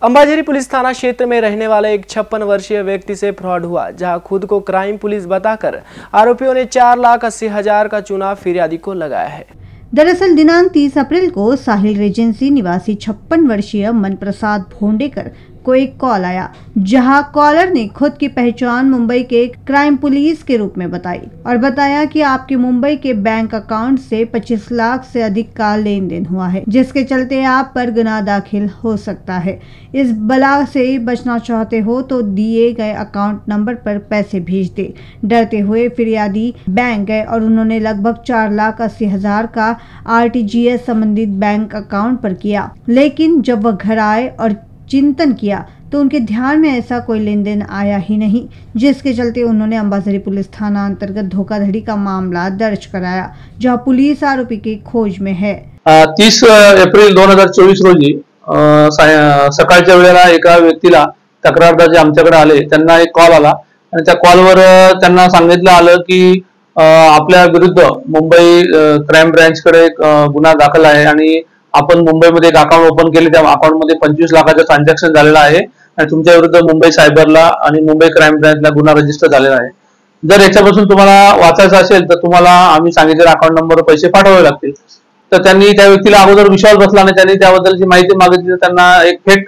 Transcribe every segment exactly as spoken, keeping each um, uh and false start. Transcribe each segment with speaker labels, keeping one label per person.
Speaker 1: Ambazari police थाना क्षेत्र में रहने वाले एक छप्पन वर्षीय व्यक्ति से फ्रॉड हुआ, जहां खुद को क्राइम पुलिस बताकर आरोपियों ने चार लाख अस्सी हजार का चूना फिरियादी को लगाया है।
Speaker 2: दरअसल दिनांक तीस अप्रैल को साहिल रेजेंसी निवासी छप्पन वर्षीय मनप्रसाद भोंडेकर को एक कॉल आया, जहां कॉलर ने खुद की पहचान मुंबई के क्राइम पुलिस के रूप में बताई और बताया कि आपके मुंबई के बैंक अकाउंट से पच्चीस लाख से अधिक का लेन देन हुआ है, जिसके चलते आप पर गुनाह दाखिल हो सकता है। इस बला से बचना चाहते हो तो दिए गए अकाउंट नंबर पर पैसे भेज दे। डरते हुए फिरियादी बैंक गए और उन्होंने लगभग चार लाख अस्सी हजार का आर टी जी एस संबंधित बैंक अकाउंट पर किया, लेकिन जब वह घर आए और चिंतन किया तो उनके ध्यान में ऐसा कोई लेन देन आया ही नहीं, जिसके चलते उन्होंने अंबाझरी पुलिस थाना अंतर्गत धोखाधड़ी का मामला दर्ज कराया, जहां पुलिस आरोपी की खोज में है।
Speaker 3: तीस एप्रिल दोन हजार चोवीस रोजी सकाळच्या वेळेला एका व्यक्तीला तक्रारदार जे आमच्याकडे आले त्यांना एक कॉल आला आणि त्या कॉलवर त्यांना सांगितलं आलं की आपल्या विरुद्ध मुंबई क्राइम ब्रांच कडे गुन्हा दाखल आहे आणि आपण मुंबईमध्ये एक अकाउंट ओपन केले, त्या अकाउंट मध्ये पंचवीस लाखाचं ट्रान्झॅक्शन झालेलं आहे आणि तुमच्या विरुद्ध मुंबई सायबरला आणि मुंबई क्राइम ब्रांचला गुन्हा रजिस्टर झालेला आहे। जर याच्यापासून तुम्हाला वाचायचं असेल तर तुम्हाला आम्ही सांगितलेल्या अकाउंट नंबरवर पैसे पाठवावे लागतील। तर त्यांनी त्या व्यक्तीला अगोदर विश्वास बसला आणि त्यांनी त्याबद्दलची माहिती मागितली, तर त्यांना एक फेक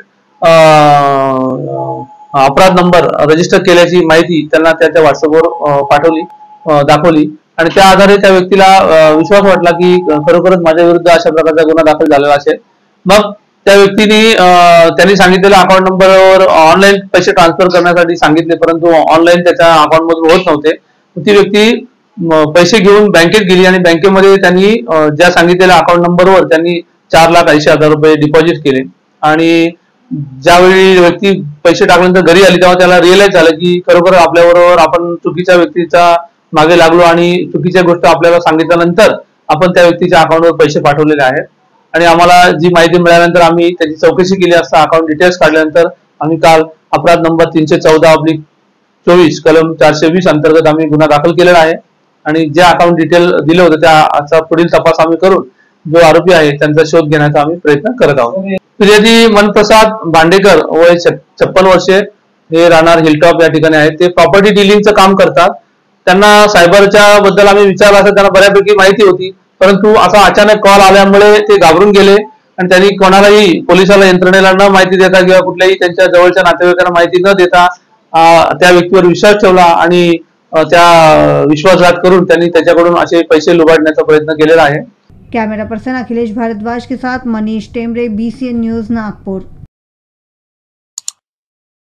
Speaker 3: अपराध नंबर रजिस्टर केल्याची माहिती त्यांना त्या व्हॉट्सअपवर पाठवली दाखवली आणि त्या आधारे त्या व्यक्तीला विश्वास वाटला की खरोखरच माझ्या विरुद्ध अशा प्रकारचा गुन्हा दाखल झालेला असेल। मग त्या व्यक्तीने त्यांनी सांगितलेल्या अकाउंट नंबरवर ऑनलाईन पैसे ट्रान्सफर करण्यासाठी सांगितले, परंतु ऑनलाईन त्याच्या अकाउंट मधून होत नव्हते। ती व्यक्ती पैसे घेऊन बँकेत गेली आणि बँकेमध्ये त्यांनी ज्या सांगितलेल्या अकाउंट नंबरवर त्यांनी चार लाख ऐंशी हजार रुपये डिपॉझिट केले आणि ज्यावेळी व्यक्ती पैसे टाकल्यानंतर घरी आली तेव्हा त्याला रिअलाइज झालं की खरोखर आपल्याबरोबर आपण चुकीच्या व्यक्तीचा मागे लागलो आणि चुकीच्या गोष्ट आपल्याला सांगितल्यानंतर आपण त्या व्यक्तीच्या अकाउंटवर पैसे पाठवलेले आहेत। आणि आम्हाला जी माहिती मिळाल्यानंतर आम्ही त्याची चौकशी केली असता अकाउंट डिटेल्स काढल्यानंतर आम्ही काल अपराध नंबर तीनशे चौदा ऑब्लिक चोवीस कलम चारशे वीस अंतर्गत आम्ही गुन्हा दाखल केलेला आहे आणि जे अकाउंट डिटेल दिले होते त्याचा पुढील तपास आम्ही करून जो आरोपी आहे त्यांचा शोध घेण्याचा आम्ही प्रयत्न करत आहोत। फिर्यादी मनप्रसाद भांडेकर वय छप्पन वर्षे, हे राहणार हिलटॉप या ठिकाणी आहेत। ते प्रॉपर्टी डिलिंगचं काम करतात। त्यांना सायबरच्या बद्दल आम्ही विचारलं असं त्यांना बऱ्यापैकी माहिती होती, परंतु असा अचानक कॉल आल्यामुळे ते घाबरून गेले आणि त्यांनी कोणालाही पोलिसाला यंत्रणेला न माहिती देता किंवा कुठल्याही त्यांच्या जवळच्या नातेवाईकांना माहिती न देता त्या व्यक्तीवर विश्वास ठेवला आणि त्या विश्वासघात करून त्यांनी त्याच्याकडून असे पैसे लुबाडण्याचा प्रयत्न केलेला आहे।
Speaker 2: कैमरा पर्सन अखिलेश भारद्वाज के साथ Manish Temre, B C N news, Nagpur.